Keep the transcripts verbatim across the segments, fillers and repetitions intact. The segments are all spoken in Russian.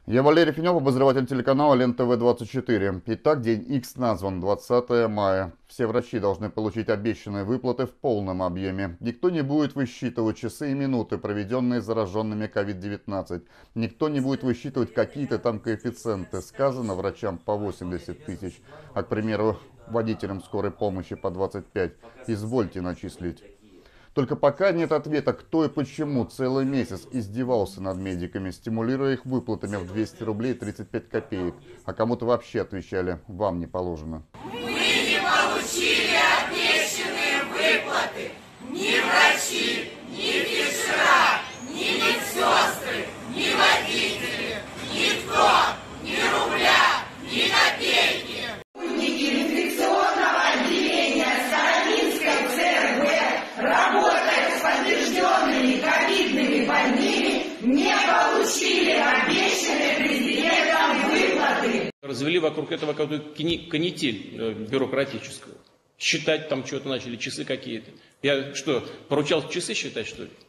Я Валерий Фенев, обозреватель телеканала Лен ТВ двадцать четыре. Итак, день Икс назван двадцатое мая. Все врачи должны получить обещанные выплаты в полном объеме. Никто не будет высчитывать часы и минуты, проведенные зараженными ковид девятнадцать. Никто не будет высчитывать какие-то там коэффициенты. Сказано врачам по восемьдесят тысяч, а, к примеру, водителям скорой помощи по двадцать пять. Извольте начислить. Только пока нет ответа, кто и почему целый месяц издевался над медиками, стимулируя их выплатами в двести рублей тридцать пять копеек. А кому-то вообще отвечали: вам не положено. Мы не получили обещанные выплаты. Ни врачи, ни фельдшера, ни медсестры, ни водители. Никто, ни рубля, ни копейки. Инфекционного отделения Сахалинской ЦРБ, работая с подтвержденными ковидными больными, не получили обещанные президентом выплаты. Развели вокруг этого какую-то канитель бюрократическую. Считать там что-то начали, часы какие-то. Я что, поручал часы считать, что ли?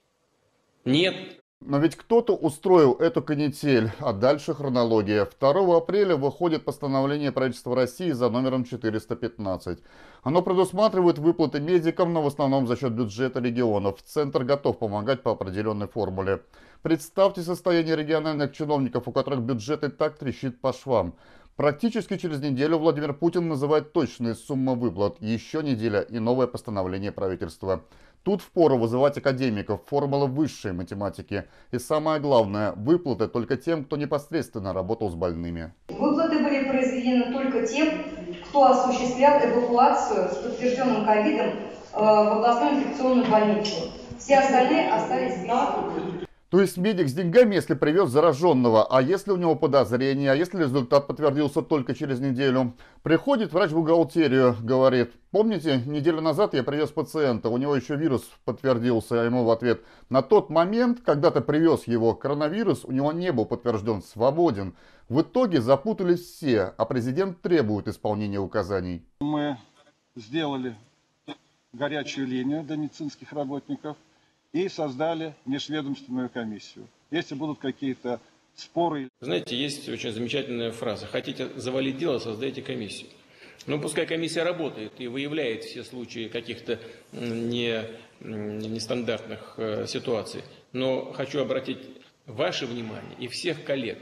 Нет. Но ведь кто-то устроил эту канитель, а дальше хронология. второго апреля выходит постановление правительства России за номером четыреста пятнадцать. Оно предусматривает выплаты медикам, но в основном за счет бюджета регионов. Центр готов помогать по определенной формуле. Представьте состояние региональных чиновников, у которых бюджет и так трещит по швам. Практически через неделю Владимир Путин называет точные суммы выплат. Еще неделя и новое постановление правительства. Тут впору вызывать академиков, формулы высшей математики. И самое главное, выплаты только тем, кто непосредственно работал с больными. Выплаты были произведены только тем, кто осуществлял эвакуацию с подтвержденным ковидом э, в областную инфекционную больницу. Все остальные остались без выплат. То есть медик с деньгами, если привез зараженного, а если у него подозрение, а если результат подтвердился только через неделю. Приходит врач в бухгалтерию, говорит: помните, неделю назад я привез пациента, у него еще вирус подтвердился, а ему в ответ: на тот момент, когда ты привез его, коронавирус у него не был подтвержден, свободен. В итоге запутались все, а президент требует исполнения указаний. Мы сделали горячую линию для медицинских работников и создали межведомственную комиссию. Если будут какие-то споры... Знаете, есть очень замечательная фраза: хотите завалить дело, создайте комиссию. Ну, пускай комиссия работает и выявляет все случаи каких-то не, нестандартных э, ситуаций. Но хочу обратить ваше внимание и всех коллег,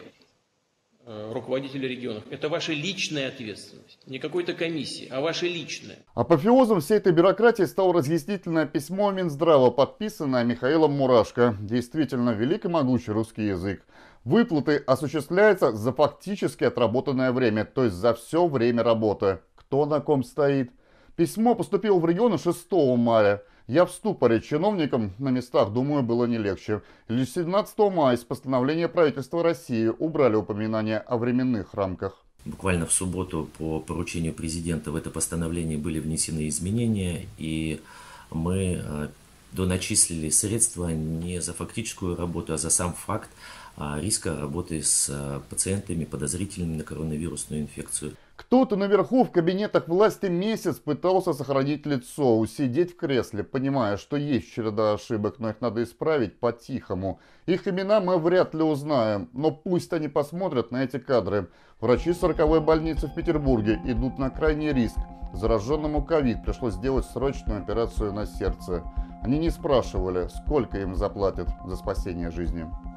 э, руководителей регионов. Это ваша личная ответственность. Не какой-то комиссии, а ваша личная. Апофеозом всей этой бюрократии стало разъяснительное письмо Минздрава, подписанное Михаилом Мурашко. Действительно, велик и могучий русский язык. Выплаты осуществляются за фактически отработанное время, то есть за все время работы. Кто на ком стоит? Письмо поступило в регионы шестого мая. Я в ступоре. Чиновникам на местах, думаю, было не легче. Лишь семнадцатого мая с постановления правительства России убрали упоминания о временных рамках. Буквально в субботу по поручению президента в это постановление были внесены изменения, и мы доначислили средства не за фактическую работу, а за сам факт риска работы с пациентами, подозрительными на коронавирусную инфекцию. Кто-то наверху в кабинетах власти месяц пытался сохранить лицо, усидеть в кресле, понимая, что есть череда ошибок, но их надо исправить по-тихому. Их имена мы вряд ли узнаем, но пусть они посмотрят на эти кадры. Врачи сороковой больницы в Петербурге идут на крайний риск. Зараженному ковид пришлось сделать срочную операцию на сердце. Они не спрашивали, сколько им заплатят за спасение жизни.